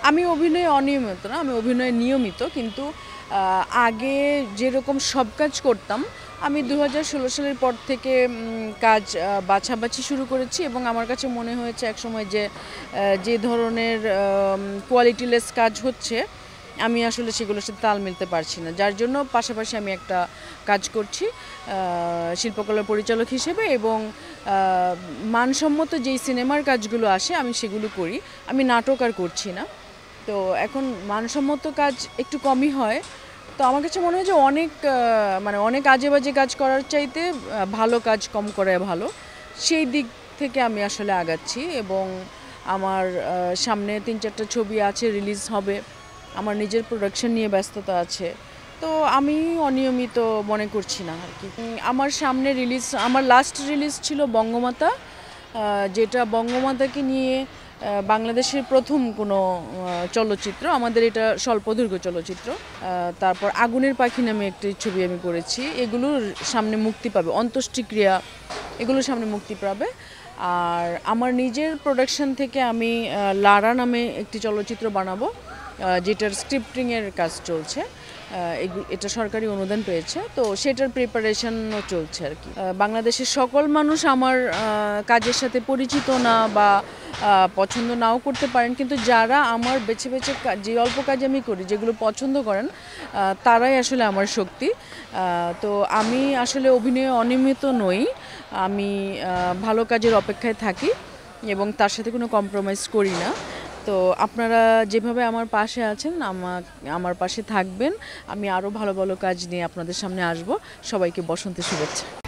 আমি অভিনয়ে অনিয়মিত না, আমি অভিনয়ে নিয়মিত, কিন্তু আগে যেরকম সব কাজ করতাম আমি 2016 সালের পর থেকে কাজ বাছাবাছি শুরু করেছি এবং আমার কাছে মনে হয়েছে একসময় যে ধরনের কোয়ালিটিলেস কাজ হচ্ছে আমি আসলে সেগুলোর সাথে তাল মিলতে পারছি না, যার জন্য পাশাপাশি আমি একটা কাজ করছি শিল্পকলার পরিচালক হিসেবে এবং মানসম্মত যেই সিনেমার কাজগুলো আসে আমি সেগুলো করি। আমি নাটক আর করছি না, তো এখন মানসম্মত কাজ একটু কমই হয়। তো আমার কাছে মনে হয় যে অনেক আজে বাজে কাজ করার চাইতে ভালো কাজ কম করাই ভালো, সেই দিক থেকে আমি আসলে আগাচ্ছি এবং আমার সামনে 3-4টা ছবি আছে, রিলিজ হবে, আমার নিজের প্রোডাকশন নিয়ে ব্যস্ততা আছে, তো আমি অনিয়মিত মনে করছি না আর কি। আমার সামনে আমার লাস্ট রিলিজ ছিল বঙ্গমাতা, যেটা বঙ্গমাতাকে নিয়ে বাংলাদেশের প্রথম কোনো চলচ্চিত্র, আমাদের এটা স্বল্পদৈর্ঘ্য চলচ্চিত্র। তারপর আগুনের পাখি নামে একটি ছবি আমি করেছি, এগুলোর সামনে মুক্তি পাবে, অন্ত্যেষ্টিক্রিয়া এগুলোর সামনে মুক্তি পাবে। আর আমার নিজের প্রোডাকশন থেকে আমি লারা নামে একটি চলচ্চিত্র বানাবো, যেটার স্ক্রিপ্টিংয়ের কাজ চলছে, এটা সরকারি অনুদান পেয়েছে, তো সেটার প্রিপারেশনও চলছে আর কি। বাংলাদেশের সকল মানুষ আমার কাজের সাথে পরিচিত না বা পছন্দ নাও করতে পারেন, কিন্তু যারা আমার বেছে বেছে যে অল্প কাজ আমি করি যেগুলো পছন্দ করেন তারাই আসলে আমার শক্তি। তো আমি আসলে অভিনয়ে অনিয়মিত নই, আমি ভালো কাজের অপেক্ষায় থাকি এবং তার সাথে কোনো কম্প্রোমাইজ করি না। তো আপনারা যেভাবে আমার পাশে আছেন আমার পাশে থাকবেন, আমি আরও ভালো ভালো কাজ নিয়ে আপনাদের সামনে আসব। সবাইকে বসন্তের শুভেচ্ছা।